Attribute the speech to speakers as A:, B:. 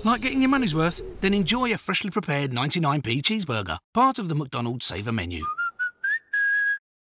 A: Like getting your money's worth? Then enjoy a freshly prepared 99p cheeseburger, part of the McDonald's Saver menu.